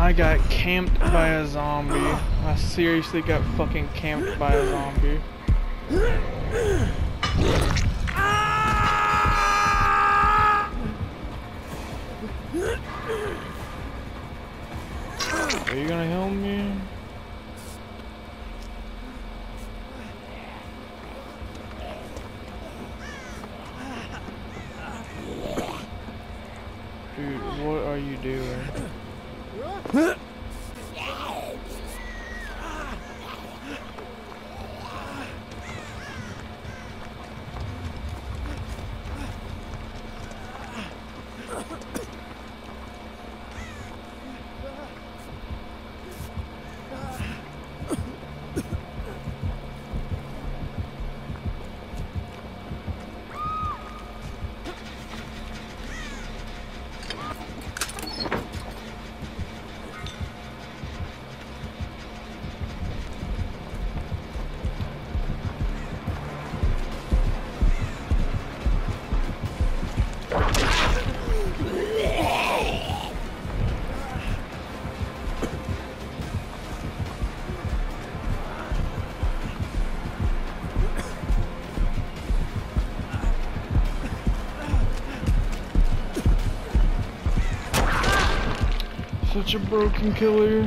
I got camped by a zombie. I seriously got fucking camped by a zombie. Are you gonna help me? Dude, what are you doing? Such a broken killer.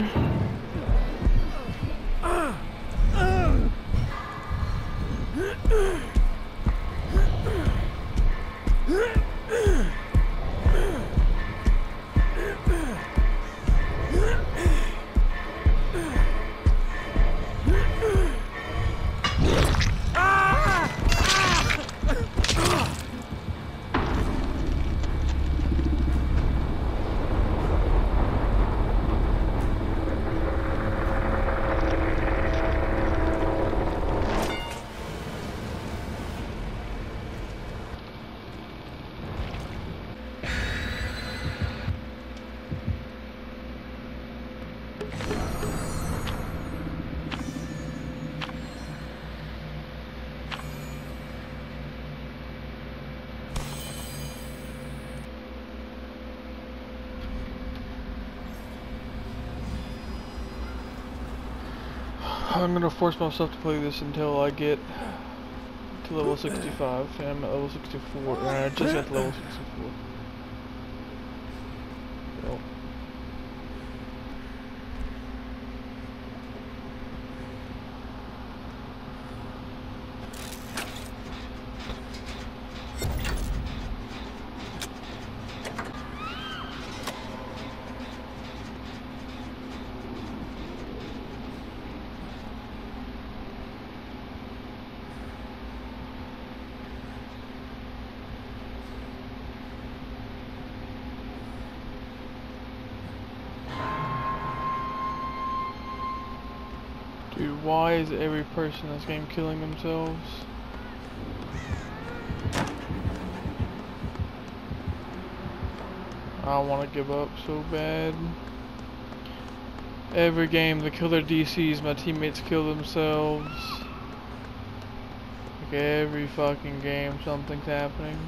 I'm gonna force myself to play this until I get to level 65, and I'm at level 64, and I just got to level 64. Well. Dude, why is every person in this game killing themselves? I want to give up so bad. Every game, the killer DCs, my teammates kill themselves. Like every fucking game, something's happening.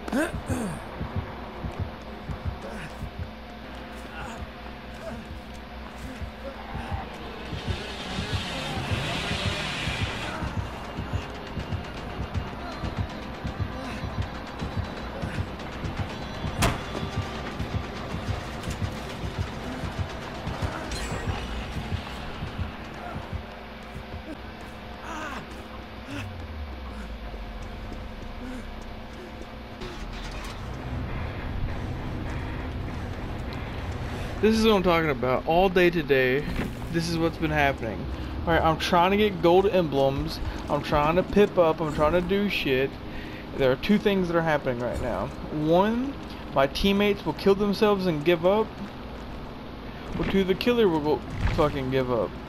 This is what I'm talking about. All day today, this is what's been happening. Alright, I'm trying to get gold emblems. I'm trying to pip up. I'm trying to do shit. There are two things that are happening right now. One, my teammates will kill themselves and give up. Or two, the killer will go fucking give up.